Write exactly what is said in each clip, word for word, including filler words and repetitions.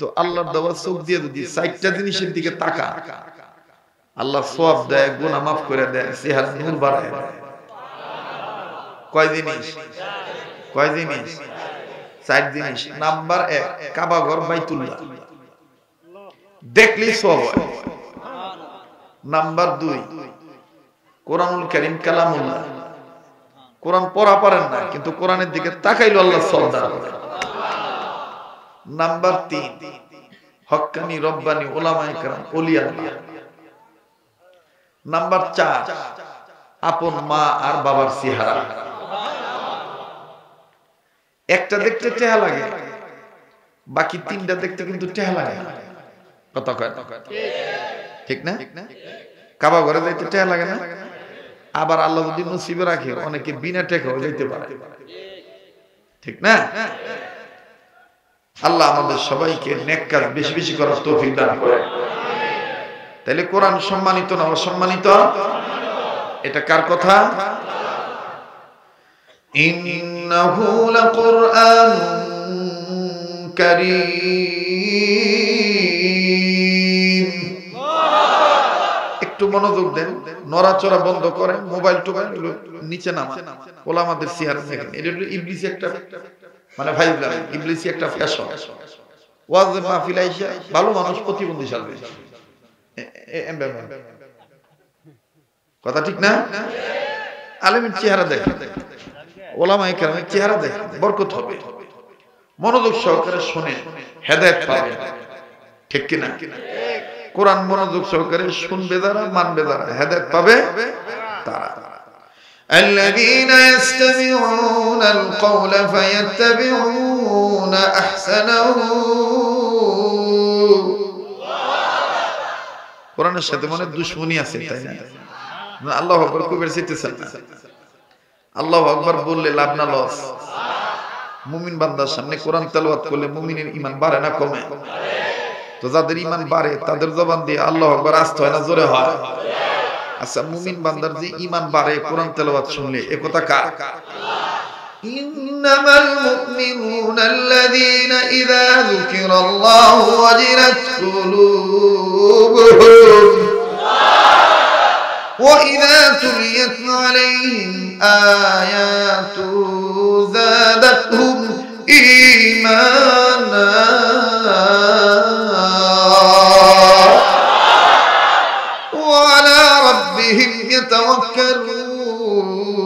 তো আল্লাহর দেওয়া চোখ দিয়ে যদি চারটা জিনিসের দিকে তাকা, আল্লাহ সওয়াব দেয়, গুনাহ মাফ করে দেয়, চেহারা নূর বাড়ায় দেয়। কয় জিনিস? কয় জিনিস? চার জিনিস। নাম্বার এক, কাবা ঘর বাইতুল্লাহ দেখলেই সওয়াব হয়। নাম্বার দুই, কোরআনুল কারীম কালামুল্লাহ। কোরআন পড়া পারেন না, কিন্তু কোরআনের দিকে তাকাইলো আল্লাহ সওয়াব দান করে। নাম্বার তিন, হক্কানি রব্বানি উলামায়ে কেরাম ওলিয়া আল্লাহ। নাম্বার চার, আপন মা আর বাবার চেহারা। একটা দেখতে টেহা লাগে, বাকি তিনটা দেখতে কিন্তু টেহা লাগে না। কথা কয় ঠিক না? কাবা ঘরে যাইতে টেহা লাগে না? আবার আল্লাহ যদি নসিবে রাখে অনেকে বিনা টেকাও যাইতে পারে, ঠিক না? আল্লাহ আমাদের সবাইকে নেক কাজ বেশি বেশি করার তৌফিক দান করে। তাহলে কোরআন সম্মানিত না অসম্মানিত? এটা কার কথা? ইন্নাহু লাকুরআনুন কারীম। একটু মনোযোগ দেন, নড়াচড়া বন্ধ করেন, মোবাইল টোবাইল নিচে নামান। ওলামাদের চেহারা দেখেন, এটা হলো ইবলিসি একটা, মানে ভাই ইবলিসি একটা ফ্যাশন। ওয়াজ মাহফিল আইসা ভালো মানুষ প্রতিবন্ধী সাজবে, কথা ঠিক না? আলেমের চেহারা দেখেন, ওলামায়ে কেরামের চেহারা দেখেন, বরকত হবে। মনোযোগ সহকারে শুনে হেদায়েত পাবেন, ঠিক কিনা? কোরআন মনোযোগ সহকারে শুনবে যারা, মানবে যারা, হেদায়েত পাবে তারা। الذين يستمعون القول فيتبعون أحسنه। কোরআনের সাথে মনে দুশমনি আছে, তাই না? আল্লাহু আকবার কবির চাইতেছেন না। আল্লাহু আকবার বললে লাভ না লস? মুমিন বান্দার সামনে কোরআন তেলাওয়াত করলে মুমিনের ঈমান বাড়ে না কমে? তো যাদের ঈমান বাড়ে তাদের জবান দিয়ে আল্লাহু আকবার আসতে হয় না জোরে হয়? আচ্ছা, মুমিন বান্দার যে ঈমান বাড়ে কোরআন তেলাওয়াত শুনলে, এ কথা কার? ইন্নামাল মুমিনুনা আল্লাযীনা ইযা যুকিরাল্লাহু ওয়াজিলাত কুলুবুহুম ওয়া ইযা তুলিয়াত আলাইহিম আয়াতুহু যাদাতহুম ঈমানা ওয়া আলা রাব্বিহিম ইয়াতাওয়াক্কালুন।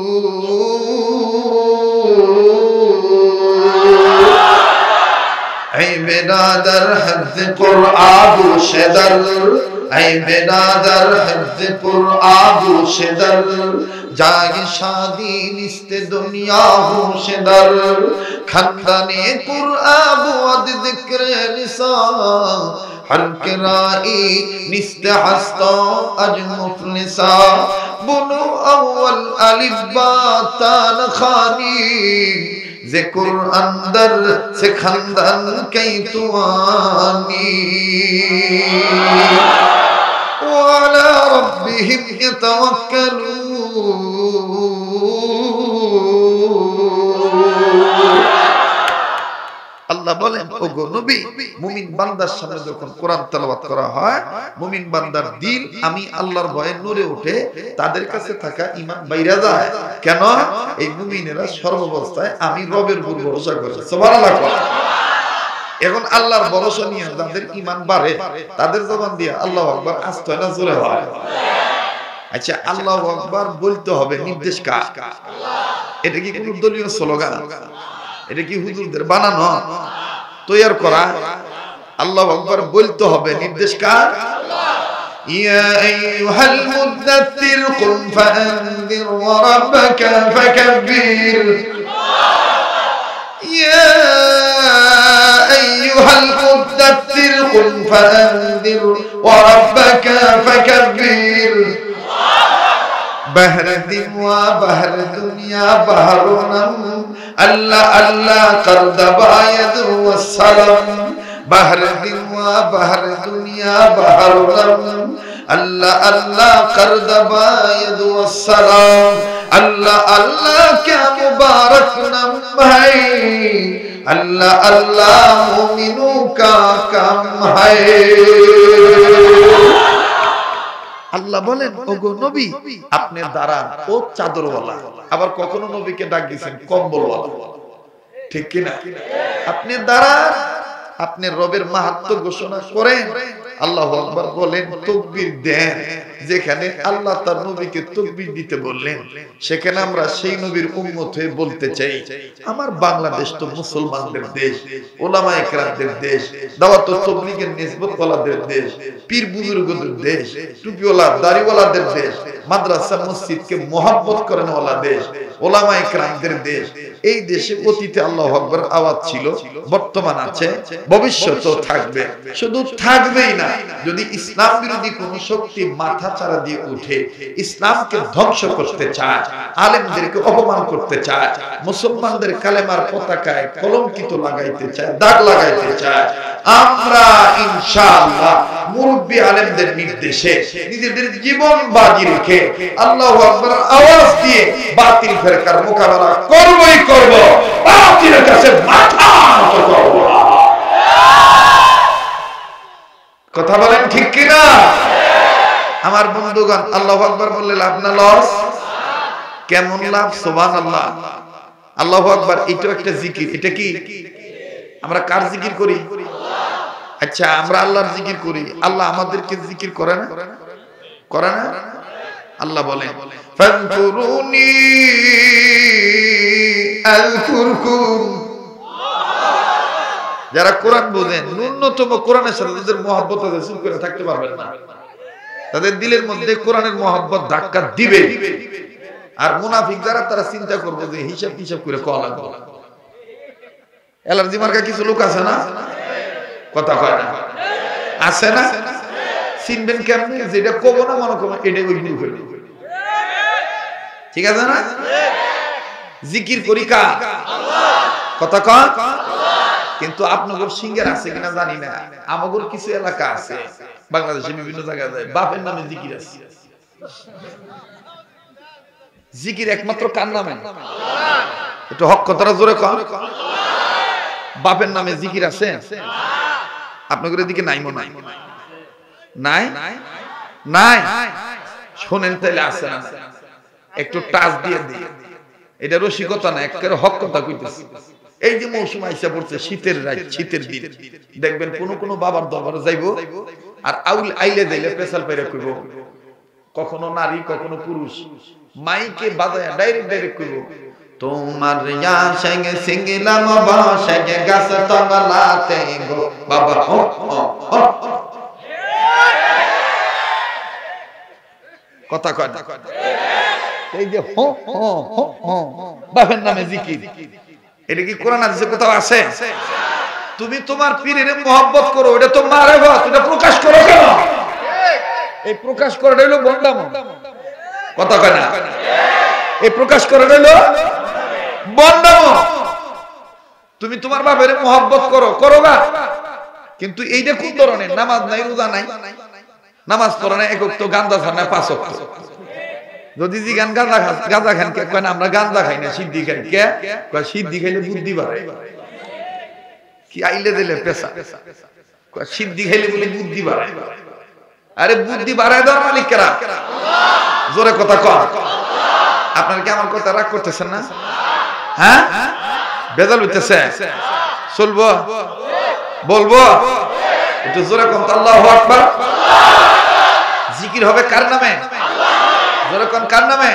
এই বেনাদার হফজ কুরআন বুশেদার, এই বেনাদার হফজ কুরআন বুশেদার, জাগি শাদি নিস্তে দুনিয়া হুশেদার, খানদানে কুরআন বুদ যিকরে নিসা, হর কিরাই নিস্তে হাস্তা আজ মুফলিসা, বুনু আউয়াল আলিফ বা তান খানি, যে কুরআন দর সে খানদান কই তুয়ানি, ওয়া আলা রাব্বিহিম ইয়াতাওয়াক্কালুন। আল্লাহ বলেন, ওগো নবী, মুমিন বান্দার সামনে যখন কোরআন তেলাওয়াত করা হয়, মুমিন বান্দার দিল আমি আল্লাহর ভয়ে নূরে ওঠে, তাদের কাছে থাকা ঈমান বাইরে যায়। কেন? এই মুমিনেরা সর্বাবস্থায় আমি রবের উপর ভরসা করে। সুবহানাল্লাহ। এখন আল্লাহর ভরসা নিয়ে যাদের ঈমান বাড়ে তাদের জবান দিয়ে আল্লাহু আকবার আসতে হয় না জোরে হয়? আচ্ছা, আল্লাহু আকবার বলতে হবে, নির্দেশ কার? এটা কি কোনো দলীয় স্লোগান? এটা কি হুজুরদের বানানো তৈয়ার করা? আল্লাহু আকবার বলতে হবে, নির্দেশ কার? ইয়া আইয়ুহাল মুদাত্তির কুম ফাআনদির ওয়া রাব্বাকা ফাকাব্বির, ইয়া আইয়ুহাল মুদাত্তির কুম ফাআনদির ওয়া রাব্বাকা ফাকাব্বির, بحر دین و بحر دنیا بحرونم اللہ اللہ کرد باید والسلام، بحر دین و بحر دنیا بحرونم اللہ اللہ کرد باید والسلام، اللہ اللہ کیا مبارک نم ہے अल्लाह अल्लाह मोमिनों का काम है। আল্লাহ বলেন ওগো নবী আপনি দাঁড়ান ও চাদরওয়ালা, আবার কখনো নবীকে ডাক দিয়েছেন কম্বলওয়ালা, ঠিক কি না? আপনি দাঁড়ান, আপনি রবের মাহাত্ম্য ঘোষণা করেন, আল্লাহু আকবার বলেন, তাকবীর দেন। যেখানে আল্লাহ তার নবীকে তাকবীর দিতে বললেন সেখানে আমরা সেই নবীর উম্মত হয়ে বলতে চাই, আমার বাংলাদেশ তো মুসলমানদের দেশ, উলামায়ে কেরামদের দেশ, দাওয়াত ও তাবলীগের নিসবতওয়ালাদের দেশ, পীর বুজুর্গদের দেশ, টুপিওয়ালা দাড়িওয়ালাদের দেশ, মাদ্রাসা মসজিদকে মহব্বত করেনওয়ালা দেশ, উলামায়ে কেরামদের দেশ। এই দেশে অতীতে আল্লাহু আকবার আওয়াজ ছিল, বর্তমান আছে, ভবিষ্যতেও থাকবে। শুধু থাকবেই না, যদি ইসলাম বিরোধী কোন শক্তি মাথা চারা দিয়ে উঠে ইসলামকে ধ্বংস করতে চায়, আলেমদেরকে অপমান করতে চায়, মুসলমানদের কালেমার পতাকায় কলঙ্কিত লাগাইতে চায়, দাগ লাগাইতে চায়, আমরা ইনশাআল্লাহ মুরব্বি আলেমদের নির্দেশে নিজেদের জীবন বাজি রেখে আল্লাহু আকবার আওয়াজ দিয়ে বাতিল ফেরকার মোকাবেলা করবই করব, বাতিলের কাছে মাথা নত করব। কথা বলেন ঠিক কি না? আমার বন্ধুগণ, আল্লাহু আকবার বললে লাভ না লস? কেমন লাভ? সুবহানাল্লাহ, আল্লাহু আকবার। এটা একটা জিকির। এটা কি? আমরা কার জিকির করি? আচ্ছা, আমরা আল্লাহর জিকির করি, আল্লাহ আমাদেরকে জিকির করে না? করে না? আল্লাহ বলেন ফাযকুরুনি আযকুরকুম। যারা কোরআন বোঝেন, ন্যূনতম কোরআনের সাথে যাদের মহব্বত আছে, চুপ করে থাকতে পারবেন না। তাদের দিলের মধ্যে কোরআনের মহব্বত ধাক্কা দিবে। আর মুনাফিক যারা, তারা চিন্তা করবে যে হিসাব হিসাব করে কওয়া লাগবে। অ্যালার্জি মার্কা কিছু লোক আছে না? কথা কয় না? আছে না? চিনবেন কেমনে? যেটা কব না মনে করবেন এটা ওই গুরু হইল। ঠিক আছে না? জিকির করি কার? কথা কয়। কিন্তু আপনাদের সিঙ্গার আছে কিনা জানি না, আমাদের কিছু এলাকা আছে বাংলাদেশে বিভিন্ন জায়গায় যায়, বাপের নামে জিকির আছে। জিকির একমাত্র কার নামে? একটু হক কথাটা জোরে কন। বাপের নামে জিকির আছে? আপনাদের এদিকে নাই মনে হয়? নাই নাই? শোনেন তাইলে আছে না? একটু টাচ দিয়ে দিই। এটা রসিকতা না, একেবারে হক কথা কইতেছি। এই যে মৌসুম আইসা পড়ছে, শীতের রাত, শীতের দিন, দেখবেন কোন কোন বাবার দরবারে যাইবো আর আউল আইলে যাইলে পেশাল পাইরা কইব, কখনো নারী কখনো পুরুষ, মাইকে বাজায় ডাইরেক্ট ডাইরেক্ট কইব, তোমার ইয়া সঙ্গে সিঙ্গিলাম বাসে গাছ তলাতে গো বাবা হো হো। কথা কয় না? এই যে হো হো হো বাপের নামে জিকির, এটা কি কোরআন হাদিসে কোথাও আছে? তুমি তোমার পীরের মহব্বত করো, এটা তো মারেফত, এটা প্রকাশ করো কেন? এই প্রকাশ করাটা হলো বন্ডামো। কথা কয় না? এই প্রকাশ করাটা হলো বন্ডামো। তুমি তোমার বাপের মহব্বত করো, করো গা, কিন্তু এইটা কোন ধরনের? নামাজ নাই, রোজা নাই, নামাজ পড়া নাই, এক ওয়াক্ত গাঁজা খান না, পাঁচ ওয়াক্ত। যদি জি গান গাঁজা খান, গাঁজা খান কে? কয় না আমরা গাঁজা খাই না, সিদ্ধি খাই। কে কয় সিদ্ধি খাইলে বুদ্ধি বাড়ে। কি আইলে দিলে পেশা? কয় সিদ্ধি খাইলে বলে বুদ্ধি বাড়ে। আরে বুদ্ধি বাড়ায় দেওয়ার মালিক কারা? জোরে কথা কন। আপনারা কি আমার কথা রাগ করতেছেন না? হ্যাঁ, বেজাল হইতেছে? চলবো, বলবো, একটু জোরে কন। আল্লাহু আকবার। জিকির হবে কার নামে? জোরে কন, কার নামে?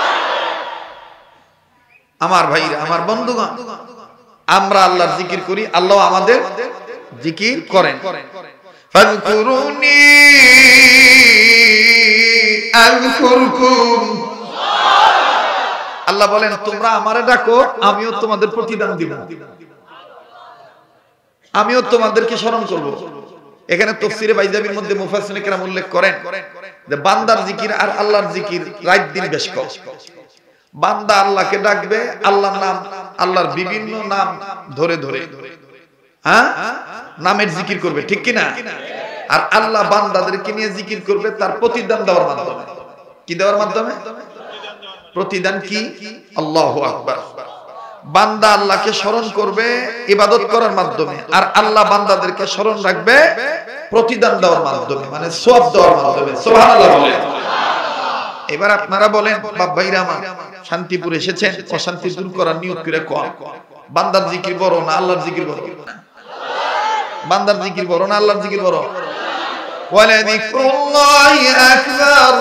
আমার ভাইরা, আমার বন্ধুগণ, আমরা আল্লাহর জিকির করি, আল্লাহ আমাদের জিকির করেন। ফাযকুরুনি আযকুরকুম। আল্লাহ বলেন তোমরা আমারে ডাকো, আমিও তোমাদের প্রতিদান দিব, আমিও তোমাদেরকে স্মরণ করব। এখানে তাফসীরে বাইজাবির মধ্যে মুফাসসিরিনে কেরাম উল্লেখ করেন যে বান্দার জিকির আর আল্লাহর জিকির রাত দিন বেশ কম। বান্দা আল্লাহকে ডাকবে, আল্লাহর নাম, আল্লাহর বিভিন্ন নাম ধরে ধরে, হ্যাঁ, নামের জিকির করবে, ঠিক কি না? আর আল্লাহ বান্দাদেরকে নিয়ে জিকির করবে তার প্রতিদান দেওয়ার মাধ্যমে। কি দেওয়ার মাধ্যমে? প্রতিদান কি? আল্লাহু আকবার। বান্দা আল্লাহকে স্মরণ করবে ইবাদত করার মাধ্যমে, আর আল্লাহ বান্দাদেরকে স্মরণ রাখবে প্রতিদান দেওয়ার মাধ্যমে, মানে সওয়াব দেওয়ার মাধ্যমে। সুবহানাল্লাহ বলেন। এবার আপনারা বলেন, বাপ ভাইরা আমার, শান্তিপুর এসেছেন, অশান্তি দূর করার নিয়ত করে কোন বান্দার জিকির বড় না আল্লাহর জিকির বড়? বান্দার জিকির বড় না আল্লাহর জিকির বড়? ওয়ালা যিকরুল্লাহি আকবার,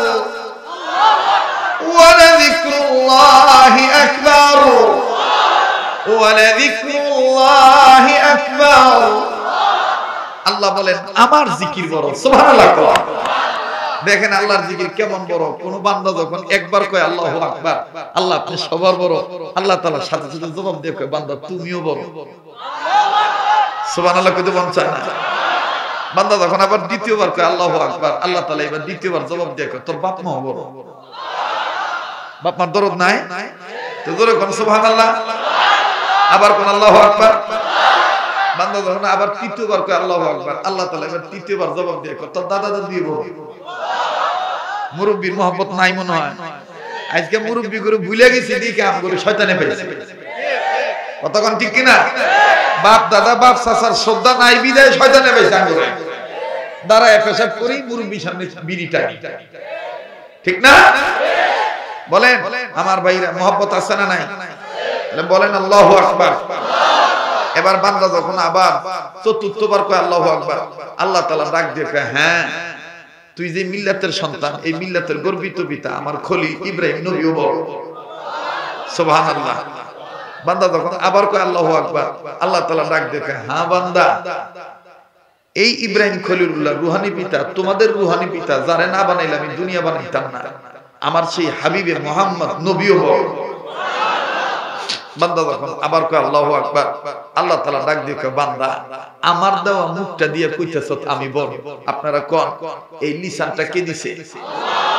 ওয়ালা যিকরুল্লাহি আকবার, ওয়ালা যিকরুল্লাহি আকবার। আল্লাহ বলেন আমার জিকির বড়। সুবহানাল্লাহ। দেখেন আল্লাহর জিকির কেমন বড়। কোন বান্দা যখন একবার কয় আল্লাহু আকবার, আল্লাহ আপনি সবার বড়, আল্লাহ তাআলা সাথে সাথে জবাব দিয়ে কয় বান্দা তুমিও বড়। সুবহানাল্লাহ কইতে মন চায় না? বান্দা যখন আবার দ্বিতীয়বার কয় আল্লাহু আকবার, আল্লাহ তাআলা এবার দ্বিতীয়বার জবাব দিয়ে কয় তোর বাপ মা বড়। বাপ মার দরদ নাই তো জোরে কোন সুবহানাল্লাহ। আবার কোন আল্লাহু আকবার। বান্দা যখন আবার তৃতীয়বার কয় আল্লাহু আকবার, আল্লাহ তাআলা এবার তৃতীয়বার জবাব দিয়ে কয় তোর দাদা দাদি বড়। মুরব্বির মহব্বত নাই মনে হয়। আজকে মুরব্বি করে ভুলে গেছি, দিকে আম করে শয়তানে পেয়েছে। কতক্ষণ ঠিক কিনা? বাপ দাদা বাপ চাচার শ্রদ্ধা নাই বিদায় শয়তানে পেয়েছে। আমি দাঁড়ায় পেশাব করি, মুরব্বির সামনে বিড়ি টানি, ঠিক না? বলেন আমার ভাইরা, মহব্বত আছে না নাই? বলেন আল্লাহু আকবার। এবার বান্দা যখন আবার চতুর্থবার কয় আল্লাহু আকবার, আল্লাহ তাআলা ডাক দিয়ে কয় হ্যাঁ তুই যে মিল্লাতের সন্তান, এই মিল্লাতের গর্বিত পিতা আমার খলিল ইব্রাহিম নবীও বড়। সুবহানাল্লাহ। বান্দা যখন আবার কয় আল্লাহু আকবার, আল্লাহ তাআলা ডাক দিয়ে কয় হ্যাঁ বান্দা, এই ইব্রাহিম খলিলুল্লাহ রুহানি পিতা, তোমাদের রুহানি পিতা যারে না বানাইলে আমি দুনিয়া বানাইতাম না, আমার সেই হাবিবে মুহাম্মদ নবীও বড়। বান্দা যখন আবার কয় আল্লাহু আকবার, আল্লাহ তাআলা ডাক দিয়ে কয় বান্দা আমার দেওয়া মুখটা দিয়ে কইতেছ আমি বড়। আপনারা কোন এই লিসানটা কে দিছে?